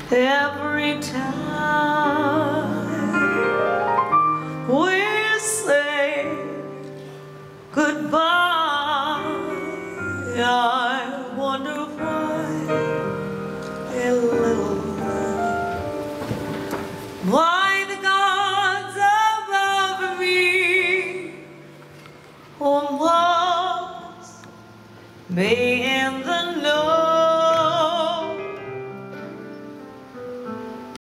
Every time we say goodbye, I wonder why, a little, why the gods above me on Mars, me in the north.